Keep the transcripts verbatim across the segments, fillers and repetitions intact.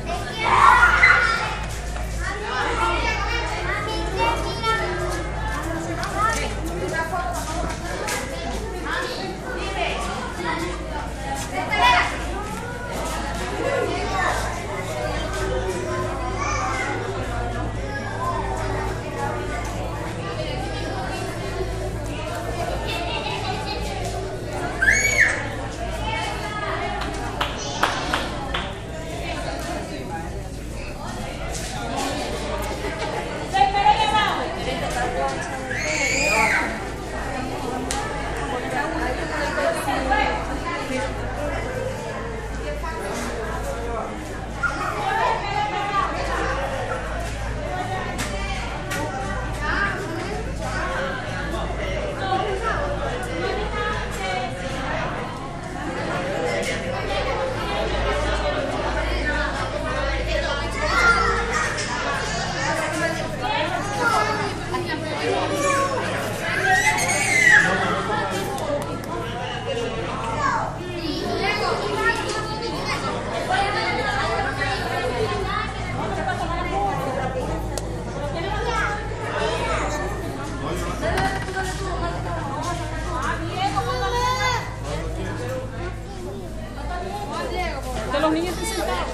Los niños están sentados.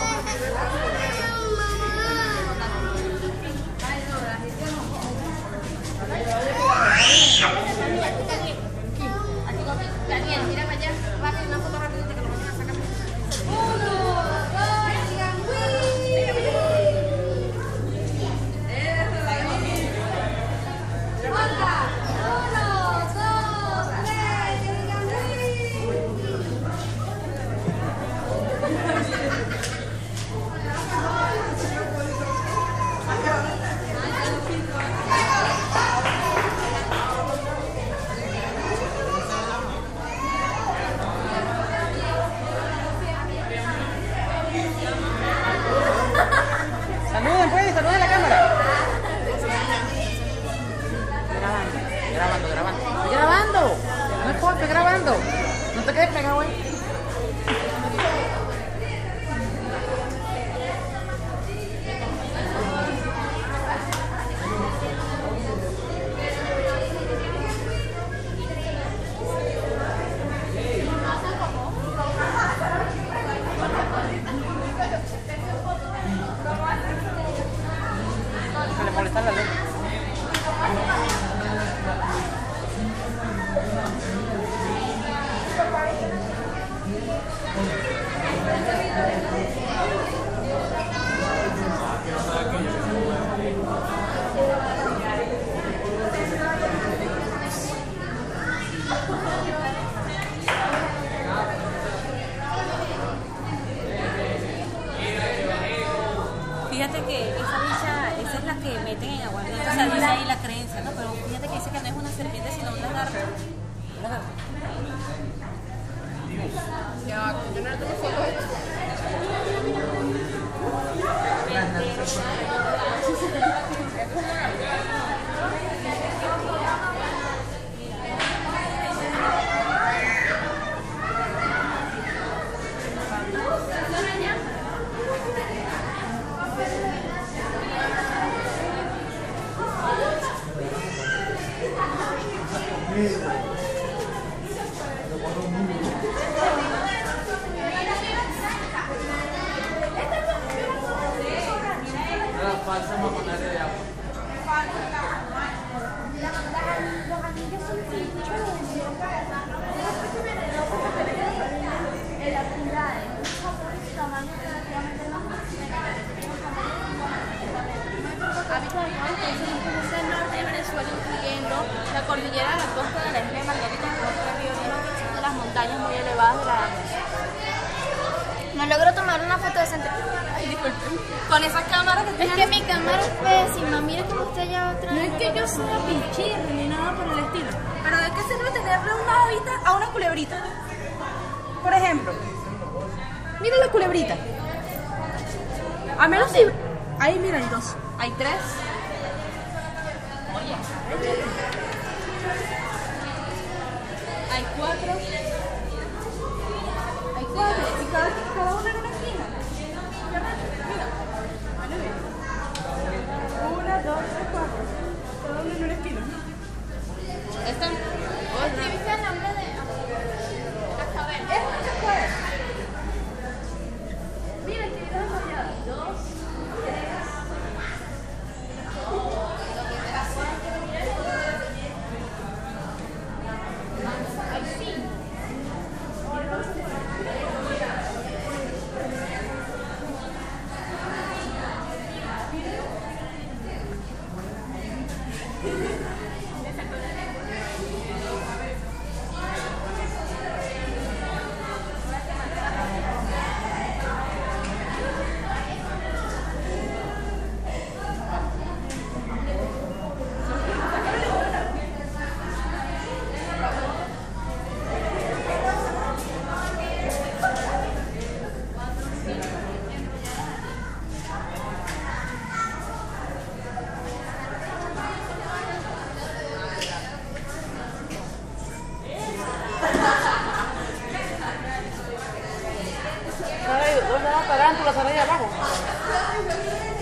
Daniel, mira para allá, rápido, una foto rápida que lo van a sacar. Uno, dos, digan, ¡uy! ¡Otra! Uno, dos, tres, que digan, Saluden pues, saluden a la cámara. Grabando, grabando, grabando. Estoy grabando. No importa, estoy grabando. No te quedes pegado ahí. Déjale molestar la luz. Fíjate que esa bicha, esa es la que meten en aguardiente, o sea, dice ahí la creencia, ¿no? Pero fíjate que dice que no es una serpiente, sino una garra. Ya, yo no tengo fotos. Habitualmente es el norte de Venezuela, incluyendo la cordillera de la costa de la isla de Margarita, de las montañas muy elevadas de la No logro tomar una foto decente. Ay, disculpen. Con esa cámara que tengo. Es que mi cámara es pésima. Mira cómo está allá otra. No es que yo sea pinchirra ni nada por el estilo. Pero ¿de qué sirve tenerle una hojita a una culebrita? Por ejemplo, mira la culebrita. A menos si... Ahí mira, hay dos. Hay tres. Hay cuatro. Hay cuatro. Y cada, cada una en una esquina. por la sala de abajo.